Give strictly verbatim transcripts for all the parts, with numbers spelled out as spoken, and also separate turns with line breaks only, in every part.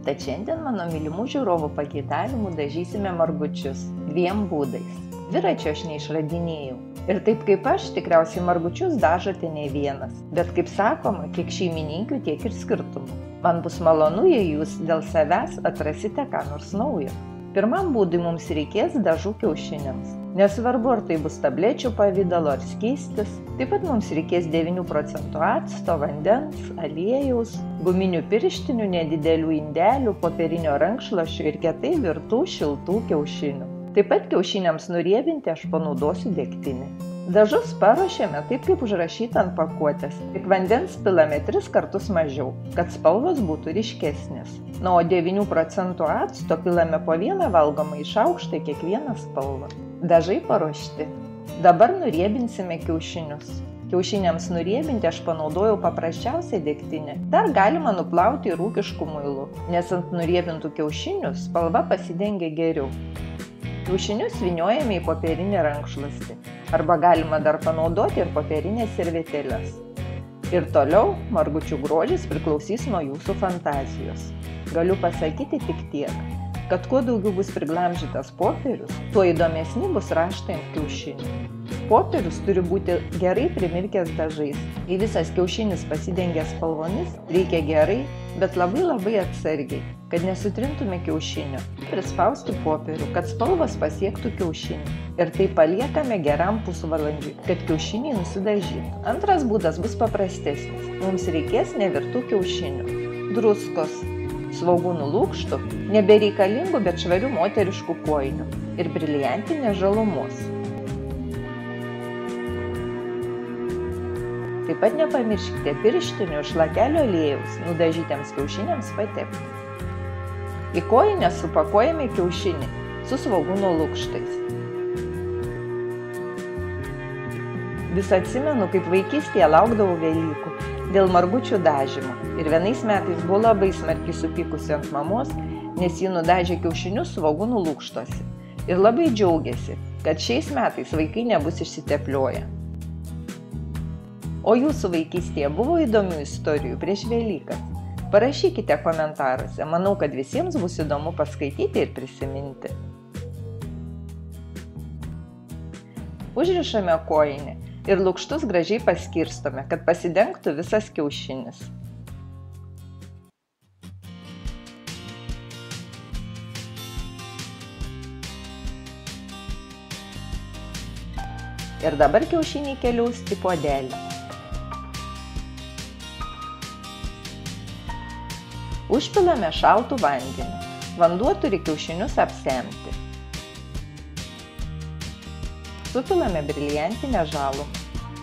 Tad šiandien mano mylimų žiūrovų pageidavimų dažysime margučius dviem būdais. Dviračio aš neišradinėjau. Ir taip kaip aš, tikriausiai margučius dažote ne vienas. Bet kaip sakoma, kiek šeimininkių, tiek ir skirtumų. Man bus malonu, jei jūs dėl savęs atrasite ką nors naujo. Pirmam būdui mums reikės dažų kiaušiniams. Nesvarbu, ar tai bus tablečių pavidalo ar skystis. Taip pat mums reikės devynių procentų acto, vandens, aliejaus, guminių pirštinių, nedidelių indelių, popierinio rankšluosčio ir kietai virtų šiltų kiaušinių. Taip pat kiaušiniams nuriebinti aš panaudosiu degtinę. Dažus paruošėme taip, kaip užrašyta ant pakuotės. Tik vandens pilame tris kartus mažiau, kad spalvos būtų ryškesnės. Na, o devynių procentų acto pilame po vieną valgomąjį šaukštą kiekvieną spalvą. Dažai paruošti. Dabar nuriebinsime kiaušinius. Kiaušiniams nuriebinti aš panaudojau paprasčiausiai degtinę. Dar galima nuplauti ir ūkišku muilu, nes ant nuriebintų kiaušinių spalva pasidengia geriau. Kiaušinius vyniojame į popierinį rankšluostį. Arba galima dar panaudoti ir popierinės servetėles. Ir toliau margučių grožis priklausys nuo jūsų fantazijos. Galiu pasakyti tik tiek, kad kuo daugiau bus priglamžytas popierius, tuo įdomesni bus raštai ant kiaušinių. Popierius turi būti gerai primirkęs dažais. Kai visas kiaušinis pasidengia spalvomis, reikia gerai, bet labai labai atsargiai, kad nesutrintume kiaušinio. Prispausti popierių, kad spalvos pasiektų kiaušinį. Ir tai paliekame geram pusvalandžiui, kad kiaušiniai nusidažytų. Antras būdas bus paprastesnis. Mums reikės nevirtų kiaušinių, druskos, svogūnų lukštų, nebereikalingų, bet švarių moteriškų kojinių ir briliantinės žalumos. Taip pat nepamirškite pirštinių ir šlakelio aliejaus nudažytiems kiaušiniams patepti. Į kojines supakuojame kiaušinį su svogūnų lukštais. Vis atsimenu, kaip vaikystėje laukdavau Velykų dėl margučių dažymo. Ir vienais metais buvo labai smarkiai supykusi ant mamos, nes ji nudažė kiaušinius svogūnų lukštuose. Ir labai džiaugiasi, kad šiais metais vaikai nebus išsiteplioję. O jūsų vaikystėje buvo įdomių istorijų prieš Velykas? Parašykite komentaruose, manau, kad visiems bus įdomu paskaityti ir prisiminti. Užrišame kojinę ir lukštus gražiai paskirstome, kad pasidengtų visas kiaušinis. Ir dabar kiaušiniai keliaus į puodelį. Užpilame šaltų vandenį. Vanduo turi kiaušinius apsemti. Supilame briliantinę žalumą.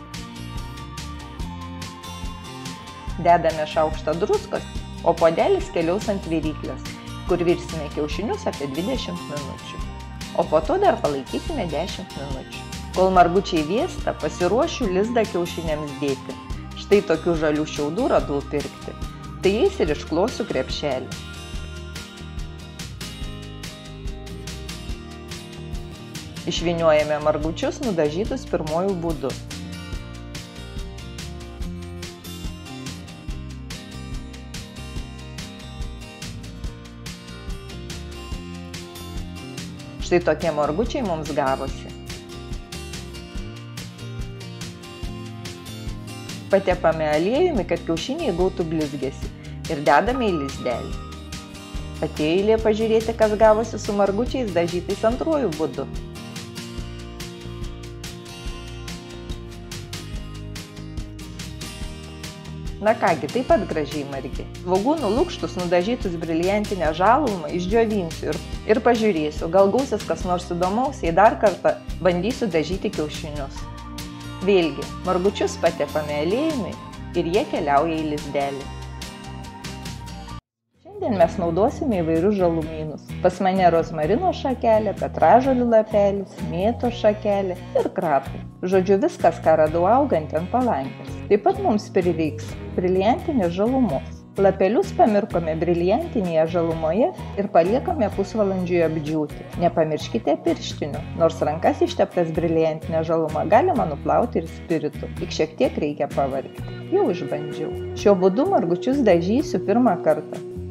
Dedame šaukštą druskos, o puodelis keliaus ant viryklės, kur virsime kiaušinius apie dvidešimt minučių. O po to dar palaikysime dešimt minučių. Kol margučiai vėsta, pasiruošiu lizdą kiaušiniams dėti. Štai tokių žalių šiaudų radau pirkti. Tai jais ir išklosiu krepšelį. Išvyniojame margučius nudažytus pirmojų būdu. Štai tokie margučiai mums gavosi. Patepame aliejumi, kad kiaušiniai gautų blizgesį ir dedame į lizdelį. Atėjo eilė pažiūrėti, kas gavosi su margučiais dažytais antruoju būdu. Na kągi, taip pat gražiai margi. Svogūnų lukštus nudažytus briliantinę žalumą išdžiovinsiu ir, ir pažiūrėsiu, gal gausis kas nors įdomaus, jei dar kartą bandysiu dažyti kiaušinius. Vėlgi, margučius patepame aliejumi ir jie keliauja į lizdelį. Šiandien mes naudosime įvairius žalumynus. Pas mane rozmarino šakelė, petražolių lapelis, mėtos šakelė ir krapų. Žodžiu, viskas, ką radau augant ant palankės. Taip pat mums prireiks briliantinės žalumos. Lapelius pamirkome briliantinėje žalumoje ir paliekame pusvalandžiui apdžiūti. Nepamirškite pirštinių, nors rankas išteptas briliantinė žaluma galima nuplauti ir spiritu, tik šiek tiek reikia pavargti. Jau išbandžiau. Šiuo būdu margučius dažysiu pirmą kartą.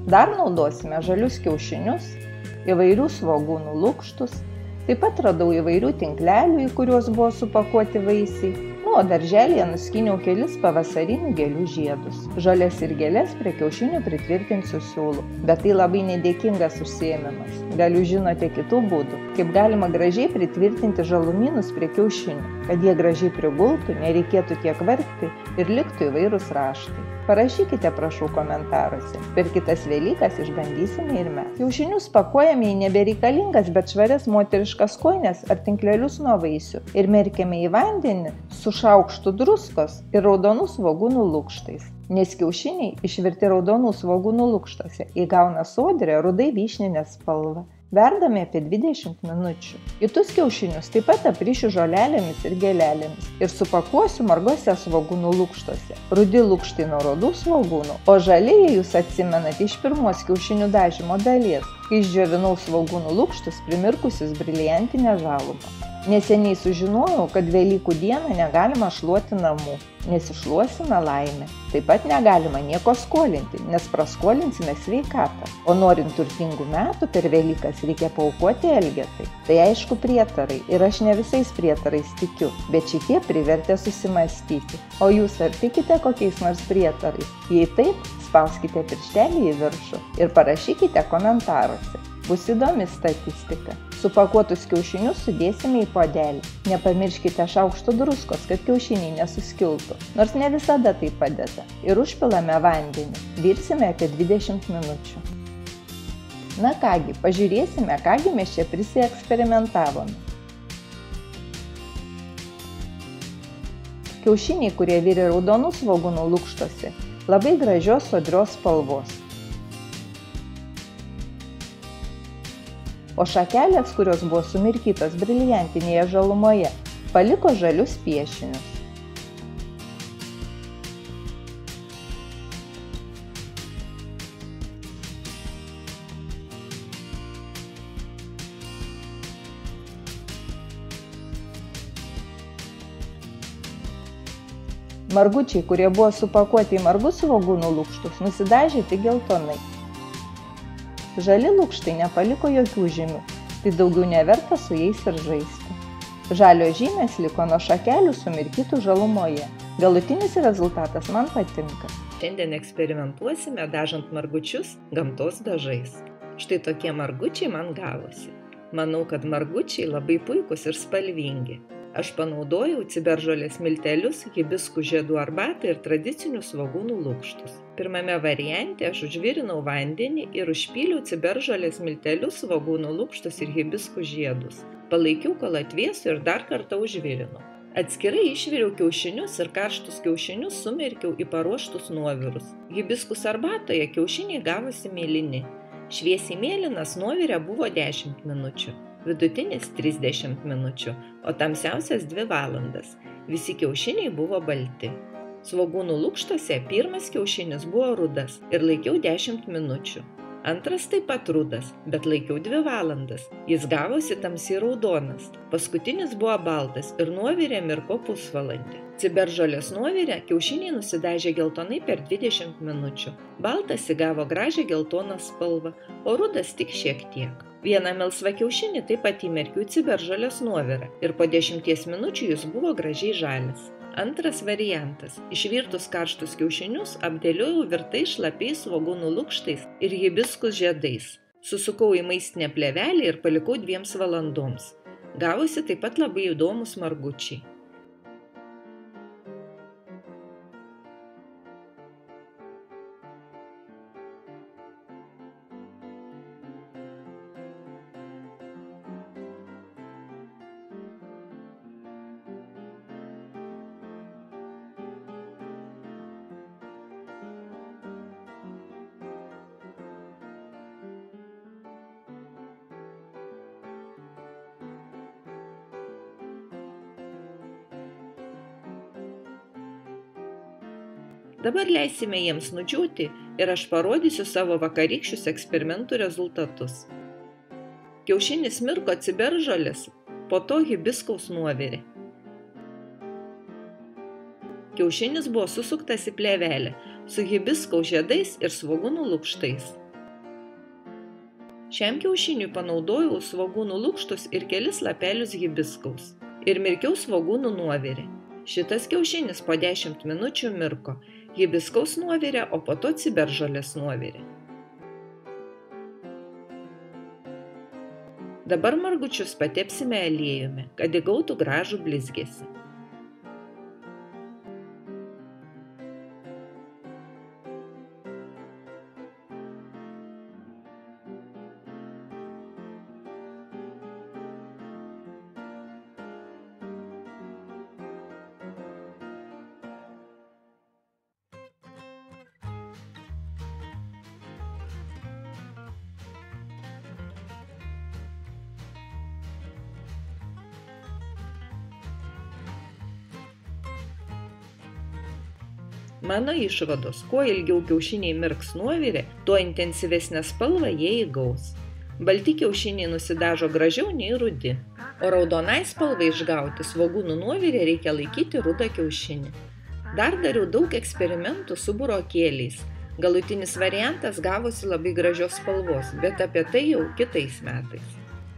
Dar naudosime žalius kiaušinius, įvairių svogūnų lukštus, taip pat radau įvairių tinklelių, į kuriuos buvo supakuoti vaisiai. Nu, o darželėje nuskyniau kelis pavasarinių gėlių žiedus. Žolės ir gėlės prie kiaušinių pritvirtinsiu siūlu, bet tai labai nedėkingas užsiėmimas. Gal jūs žinote kitų būdų, kaip galima gražiai pritvirtinti žalumynus prie kiaušinių, kad jie gražiai prigultų, nereikėtų tiek vargti ir liktų įvairūs raštai. Parašykite, prašau, komentaruose. Per kitas Velykas išbandysime ir mes. Kiaušinius pakuojame į nebereikalingas, bet švarias moteriškas kojines ar tinklelius nuo vaisių ir merkiame į vandenį su šaukštu druskos ir raudonų svogūnų lukštais. Nes kiaušiniai išvirti raudonų svogūnų lukštuose įgauna sodrią rudai vyšninę spalvą. Verdame apie dvidešimt minučių. Kitus kiaušinius taip pat aprišiu žolelėmis ir gėlelėmis ir supakuosiu margose svogūnų lukštuose. Rudi lukštai nuo rudų svogūnų, o žalieji jūs atsimenate iš pirmos kiaušinių dažymo dalies, kai išdžiovinau svogūnų lukštus primirkusius briliantinę žalumą. Neseniai sužinojau, kad Velykų dieną negalima šluoti namų, nes iššluosime laimę. Taip pat negalima nieko skolinti, nes praskolinsime sveikatą. O norint turtingų metų per Velykas reikia paaukoti elgetai. Tai aišku prietarai ir aš ne visais prietarais tikiu, bet šitie privertė susimąstyti. O jūs ar tikite kokiais nors prietarais? Jei taip, spauskite pirštelį į viršų ir parašykite komentaruose. Bus įdomi statistika. Supakuotus kiaušinius sudėsime į puodelį. Nepamirškite šaukšto druskos, kad kiaušiniai nesuskiltų, nors ne visada tai padeda. Ir užpilame vandenį. Virsime apie dvidešimt minučių. Na kągi, pažiūrėsime, kągi mes čia prisieksperimentavome. Kiaušiniai, kurie virė raudonų svogūnų lukštuose, labai gražios sodrios spalvos. O šakelės, kurios buvo sumirkytos briliantinėje žalumoje, paliko žalius piešinius. Margučiai, kurie buvo supakuoti į margus svogūnų lukštus, nusidažė tik geltonai. Žali lukštai nepaliko jokių žymių, tai daugiau neverta su jais ir žaisti. Žalio žymės liko nuo šakelių sumirkytų žalumoje. Galutinis rezultatas man patinka. Šiandien eksperimentuosime dažant margučius gamtos dažais. Štai tokie margučiai man gavosi. Manau, kad margučiai labai puikūs ir spalvingi. Aš panaudojau ciberžolės miltelius, hibiskų žiedų arbatą ir tradicinius svogūnų lukštus. Pirmame variante aš užvirinau vandenį ir užpyliau ciberžolės miltelius, svogūnų lukštus ir hibiskų žiedus. Palaikiau, kol atvėso ir dar kartą užvirinau. Atskirai išviriau kiaušinius ir karštus kiaušinius sumerkiau į paruoštus nuovirus. Hibiskus arbatoje kiaušiniai gavosi mėlyni. Šviesiai mėlynas nuovirė buvo dešimt minučių. Vidutinis trisdešimt minučių, o tamsiausias dvi valandas. Visi kiaušiniai buvo balti. Svogūnų lukštuose pirmas kiaušinis buvo rudas ir laikiau dešimt minučių. Antras taip pat rudas, bet laikiau dvi valandas. Jis gavosi tamsiai raudonas. Paskutinis buvo baltas ir nuovirė mirko pusvalandį. Ciberžolės nuovirė kiaušiniai nusidažė geltonai per dvidešimt minučių. Baltas įgavo gražią geltoną spalvą, o rudas tik šiek tiek. Vieną melsvą kiaušinį taip pat įmerkiau ciberžolės nuovirą ir po dešimties minučių jis buvo gražiai žalias. Antras variantas. Išvirtus karštus kiaušinius apdėliojau virtais šlapiais svogūnų lukštais ir hibiskus žiedais. Susukau į maistinę plėvelę ir palikau dviems valandoms. Gavosi taip pat labai įdomus margučiai. Dabar leisime jiems nudžiūti ir aš parodysiu savo vakarykščius eksperimentų rezultatus. Kiaušinis mirko ciberžolės, po to hibiskaus nuovirė. Kiaušinis buvo susuktas į plėvelę su hibiskaus žiedais ir svogūnų lukštais.
Šiam kiaušiniui panaudojau svogūnų lukštus ir kelis lapelius hibiskaus. Ir mirkiau svogūnų nuovirį. Šitas kiaušinis po dešimt minučių mirko, hibiskaus nuovirė, o po to ciberžolės nuovirė. Dabar margučius patepsime aliejumi, kad įgautų gražų blizgesį. Mano išvados, kuo ilgiau kiaušiniai mirks nuovirė, tuo intensyvesnę spalvą jie įgaus. Balti kiaušiniai nusidažo gražiau nei rudi, o raudonai spalvai išgauti svogūnų nuovirė reikia laikyti rudą kiaušinį. Dar dariau daug eksperimentų su burokėliais. Galutinis variantas gavosi labai gražios spalvos, bet apie tai jau kitais metais.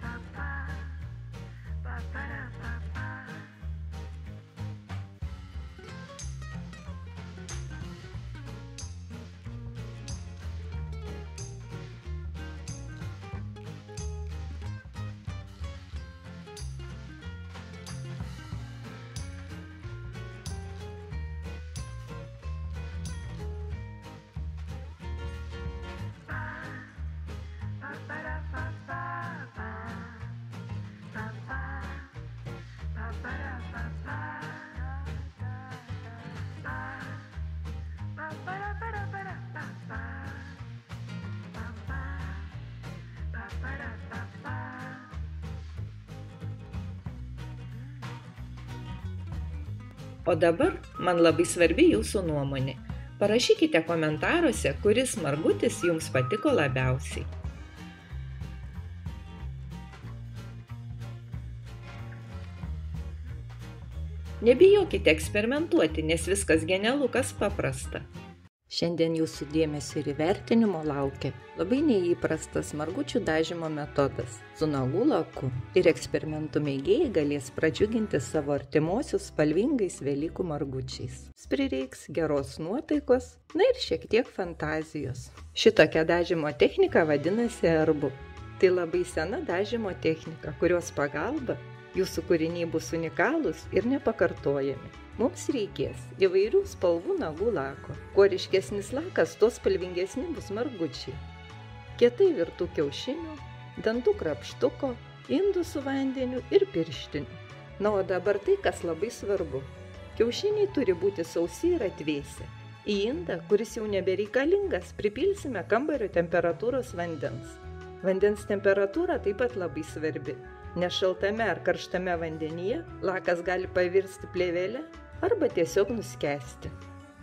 O dabar man labai svarbi jūsų nuomonė. Parašykite komentaruose, kuris margutis jums patiko labiausiai. Nebijokite eksperimentuoti, nes viskas genialu, kas paprasta. Šiandien jūsų dėmesio ir įvertinimo laukia labai neįprastas margučių dažymo metodas su nagų laku, ir eksperimentų mėgėjai galės pradžiuginti savo artimuosius spalvingais Velykų margučiais. Prireiks geros nuotaikos, na ir šiek tiek fantazijos. Šitokia dažymo technika vadinasi erbu. Tai labai sena dažymo technika, kurios pagalba jūsų kūriniai bus unikalūs ir nepakartojami. Mums reikės įvairių spalvų nagų lako. Kuo ryškesnis lakas, tuo spalvingesni bus margučiai. Kietai virtų kiaušinių, dantų krapštuko, indų su vandeniu ir pirštinių. Na, o dabar tai, kas labai svarbu. Kiaušiniai turi būti sausi ir atvėsę. Į indą, kuris jau nebereikalingas, pripilsime kambario temperatūros vandens. Vandens temperatūra taip pat labai svarbi, nes šaltame ar karštame vandenyje lakas gali pavirsti plėvelę arba tiesiog nuskęsti.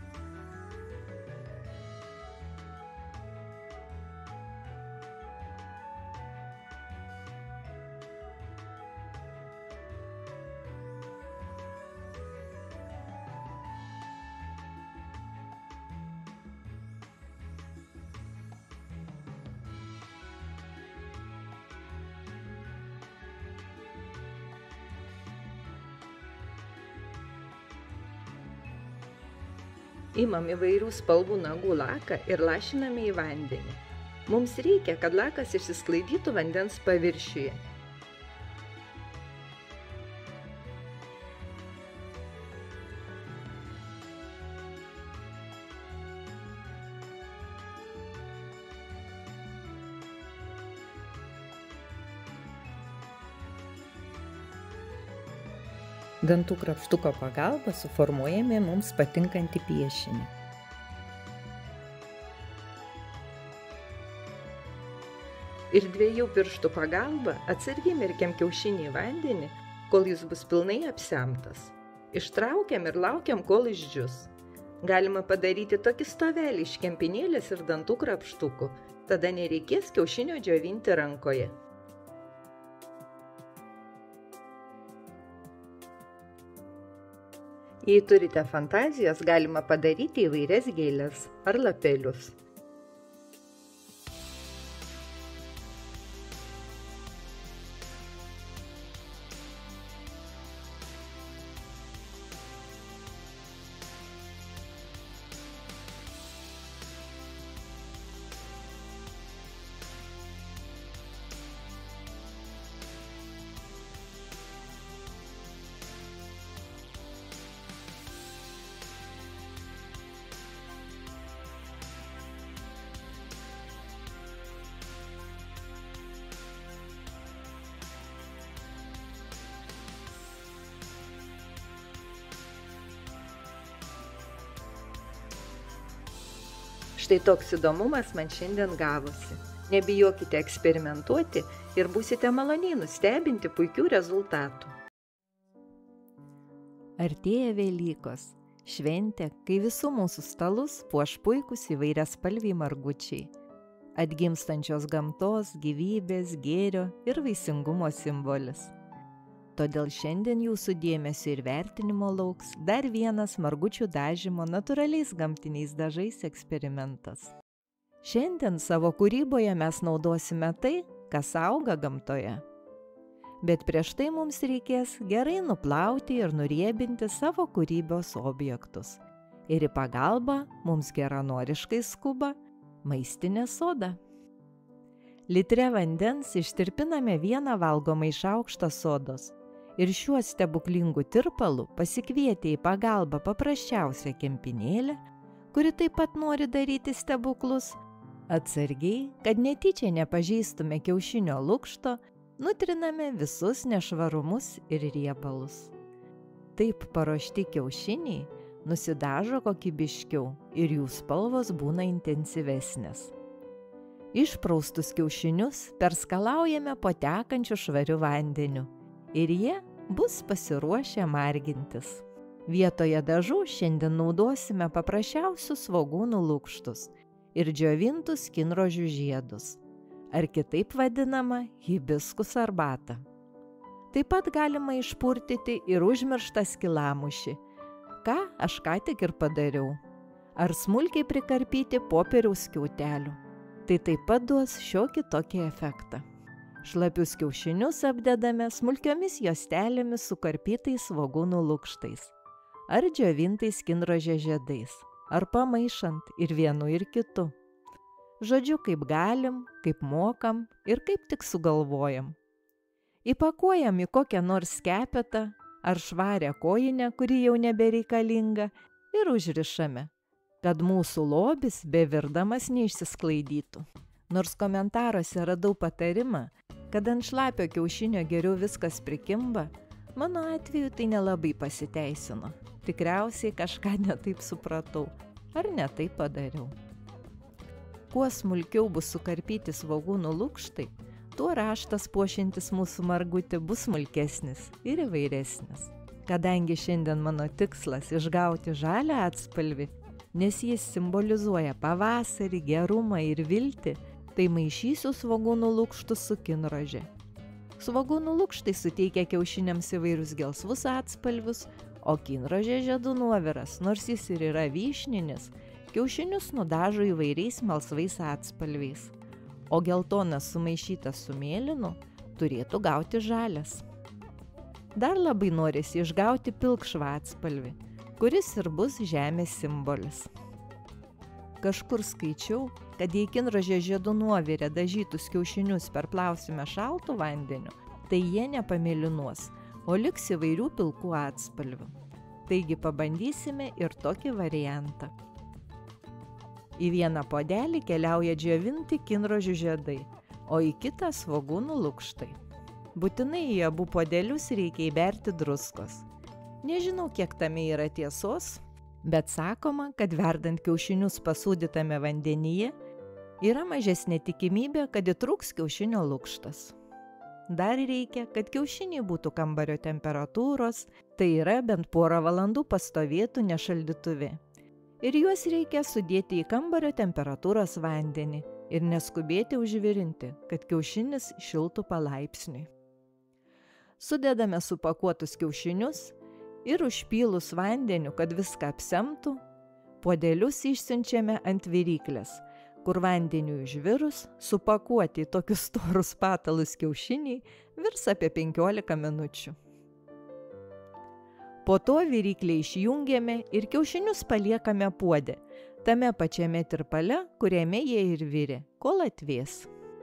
Imam įvairių spalvų nagų laką ir lašiname į vandenį. Mums reikia, kad lakas išsisklaidytų vandens paviršiuje. Dantų krapštuko pagalba suformuojame mums patinkantį piešinį. Ir dviejų pirštų pagalba atsargiai merkiam kiaušinį į vandenį, kol jis bus pilnai apsemtas. Ištraukiam ir laukiam, kol išdžius. Galima padaryti tokį stovelį iš kempinėlės ir dantų krapštukų, tada nereikės kiaušinio džiovinti rankoje. Jei turite fantazijos, galima padaryti įvairias gėles ar lapelius. Štai toks įdomumas man šiandien gavosi. Nebijokite eksperimentuoti ir būsite maloniai nustebinti puikių rezultatų. Artėja Velykos, šventė, kai visų mūsų stalus puoš puikūs įvairiaspalviai margučiai. Atgimstančios gamtos, gyvybės, gėrio ir vaisingumo simbolis. Todėl šiandien jūsų dėmesio ir vertinimo lauks dar vienas margučių dažymo natūraliais gamtiniais dažais eksperimentas. Šiandien savo kūryboje mes naudosime tai, kas auga gamtoje. Bet prieš tai mums reikės gerai nuplauti ir nuriebinti savo kūrybos objektus. Ir į pagalbą mums geranoriškai skuba maistinė soda. Litre vandens ištirpiname vieną valgomą šaukštą sodos ir šiuo stebuklingu tirpalu pasikvietę į pagalbą paprasčiausią kempinėlę, kuri taip pat nori daryti stebuklus, atsargiai, kad netyčia nepažeistume kiaušinio lukšto, nutriname visus nešvarumus ir riebalus. Taip paruošti kiaušiniai nusidažo kokybiškiau ir jų spalvos būna intensyvesnės. Išpraustus kiaušinius perskalaujame po tekančiu švariu vandeniu ir jie bus pasiruošę margintis. Vietoje dažų šiandien naudosime paprasčiausius svogūnų lukštus ir džiovintus kinrožių žiedus, ar kitaip vadinama hibiskus arbatą. Taip pat galima išpurtyti ir užmirštą skilamušį, ką aš ką tik ir padariau, ar smulkiai prikarpyti popieriaus skiautelių. Tai taip pat duos šiokį tokį efektą. Šlapius kiaušinius apdedame smulkiomis juostelėmis su karpytais svogūnų lukštais, ar džiovintais kinrožės žiedais, ar pamaišant ir vienu ir kitu. Žodžiu, kaip galim, kaip mokam ir kaip tik sugalvojam. Įpakuojam į kokią nors skepetą ar švarę kojinę, kuri jau nebereikalinga, ir užrišame, kad mūsų lobis bevirdamas neišsisklaidytų. Nors komentaruose radau patarimą, kad ant šlapio kiaušinio geriau viskas prikimba, mano atveju tai nelabai pasiteisino. Tikriausiai kažką netaip supratau, ar netaip padariau. Kuo smulkiau bus sukarpyti svogūnų lukštai, tuo raštas puošiantis mūsų margutį bus smulkesnis ir įvairesnis. Kadangi šiandien mano tikslas išgauti žalią atspalvį, nes jis simbolizuoja pavasarį, gerumą ir viltį, tai maišysiu svogūnų lukštus su kinrože. Svogūnų lukštai suteikia kiaušiniams įvairius gelsvus atspalvius, o kinrožė žiedų nuoviras, nors jis ir yra vyšninis, kiaušinius nudažo įvairiais melsvais atspalviais, o geltonas sumaišytas su mėlynu turėtų gauti žalias. Dar labai norisi išgauti pilkšvą atspalvį, kuris ir bus žemės simbolis. Kažkur skaičiau, kad jei kinrožės žiedų nuovirę dažytus kiaušinius perplausime šaltu vandeniu, tai jie nepamėlynuos, o liks įvairių pilkų atspalvių. Taigi pabandysime ir tokį variantą. Į vieną puodelį keliauja džiovinti kinrožių žiedai, o į kitą svogūnų lukštai. Būtinai į abu puodelius reikia įberti druskos. Nežinau, kiek tame yra tiesos, bet sakoma, kad verdant kiaušinius pasūdytame vandenyje yra mažesnė tikimybė, kad įtrūks kiaušinio lukštas. Dar reikia, kad kiaušiniai būtų kambario temperatūros, tai yra bent porą valandų pastovėtų nešaldytuve. Ir juos reikia sudėti į kambario temperatūros vandenį ir neskubėti užvirinti, kad kiaušinis šiltų palaipsniui. Sudedame supakuotus kiaušinius ir užpylus vandeniu, kad viską apsemtų, puodelius išsiunčiame ant viryklės, kur vandeniu užvirus, supakuoti į tokius storus patalus kiaušiniai virs apie penkiolika minučių. Po to viryklę išjungiame ir kiaušinius paliekame puode, tame pačiame tirpale, kuriame jie ir virė, kol atvės.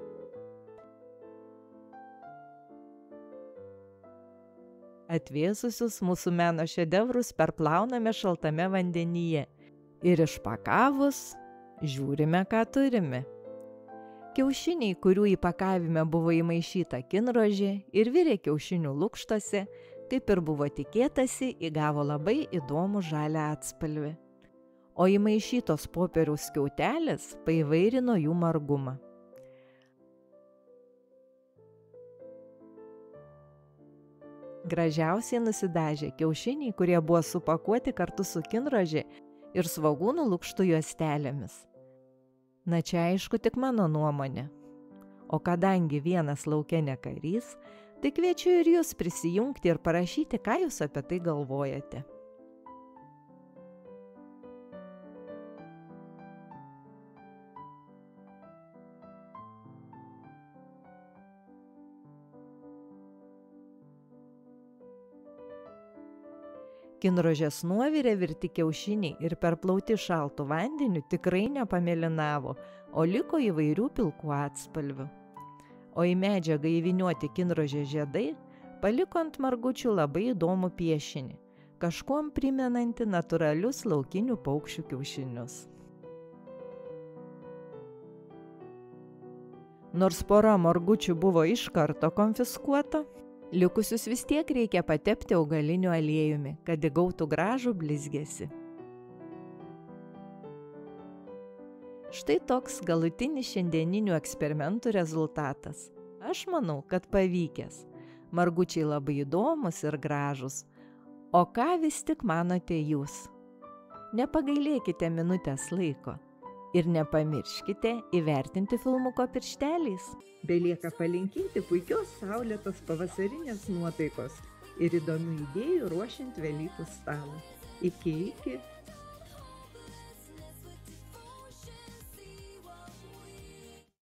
Atvėsusius mūsų meno šedevrus perplauname šaltame vandenyje ir išpakavus žiūrime, ką turime. Kiaušiniai, kurių įpakavime buvo įmaišyta kinrožė ir virė kiaušinių lukštose, kaip ir buvo tikėtasi, įgavo labai įdomų žalią atspalvį. o įmaišytos popieriaus skiautelės paįvairino jų margumą. Gražiausiai nusidažė kiaušiniai, kurie buvo supakuoti kartu su kinrožė ir svogūnų lukštų juostelėmis. Na čia aišku tik mano nuomonė. O kadangi vienas lauke ne karys, tai kviečiu ir jūs prisijungti ir parašyti, ką jūs apie tai galvojate. Kinrožės nuovirė virti kiaušiniai ir perplauti šaltu vandeniu tikrai nepamėlynavo, o liko įvairių pilkų atspalvių. O į medžiagą įvyniuoti kinrožės žiedai paliko ant margučių labai įdomų piešinį, kažkuom primenantį natūralius laukinių paukščių kiaušinius. Nors pora margučių buvo iš karto konfiskuota, likusius vis tiek reikia patepti augaliniu aliejumi, kad įgautų gražų blizgesį. Štai toks galutinis šiandieninių eksperimentų rezultatas. Aš manau, kad pavykęs. Margučiai labai įdomus ir gražus. O ką vis tik manote jūs? Nepagailėkite minutės laiko. Ir nepamirškite įvertinti filmuko piršteliais. Belieka palinkėti puikios saulėtos pavasarinės nuotaikos ir įdomių idėjų ruošiant Velykų stalą. Iki, iki.